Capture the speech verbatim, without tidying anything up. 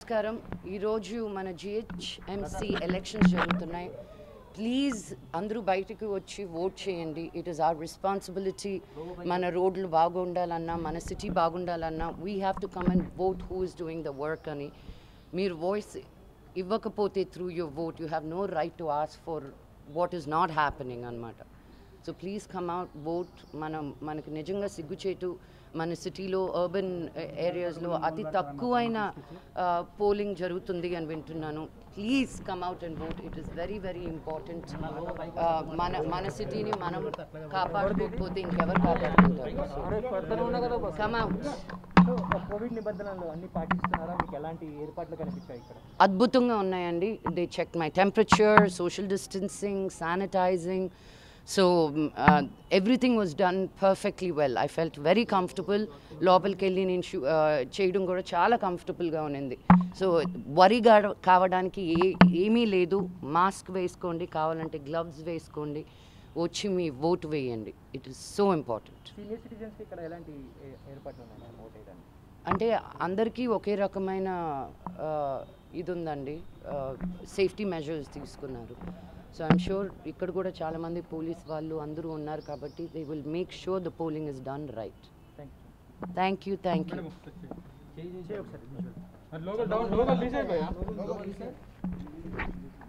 నమస్కారం. ఈరోజు మన జిహెచ్ఎంసీ ఎలక్షన్స్ జరుగుతున్నాయి. ప్లీజ్ అందరూ బయటకు వచ్చి ఓట్ చేయండి. It is our responsibility. మన రోడ్లు బాగుండాలన్నా, మన సిటీ బాగుండాలన్నా we have to come and vote who is doing the work అని. మీరు వాయిస్ ఇవ్వకపోతే through your vote you have no right to ask for what is not happening అనమాట. So please come out, vote. మనం మనకు నిజంగా సిగ్గుచేటు మన సిటీలో అర్బన్ ఏరియాస్లో అతి తక్కువైన పోలింగ్ జరుగుతుంది అని వింటున్నాను. Please come out and vote. It is very very important. మన మన సిటీని మనం కాపాడుకోకపోతే ఇంకెవరు కాపాడుకుంటారు? Come out. కోవిడ్ నిబంధనలు అన్ని పాటిస్తున్నారా? మీకు ఎలాంటి ఏర్పాట్లు కనిపించాయి ఇక్కడ? అద్భుతంగా ఉన్నాయండి. They check my temperature, social distancing, sanitising. So uh, everything was done perfectly well. I felt very comfortable. లోపలికి వెళ్ళి నేను చేయడం కూడా చాలా కంఫర్టబుల్గా ఉన్నింది. సో వరి కావడానికి ఏ ఏమీ లేదు. మాస్క్ వేసుకోండి, కావాలంటే గ్లవ్స్ వేసుకోండి, వచ్చి మీ ఓటు వేయండి. It is so important. Senior సిటిజన్స్కి ఇక్కడ ఎలాంటి ఏర్పాట్లు ఉన్నాయి ఓటు వేయడానికి? అంటే అందరికీ ఒకే రకమైన ఇది ఉందండి, సేఫ్టీ మెజర్స్ తీసుకున్నారు. సో ఐఎమ్ షూర్ ఇక్కడ కూడా చాలామంది పోలీస్ వాళ్ళు అందరూ ఉన్నారు కాబట్టి they will make sure the polling is done right. Thank you thank you.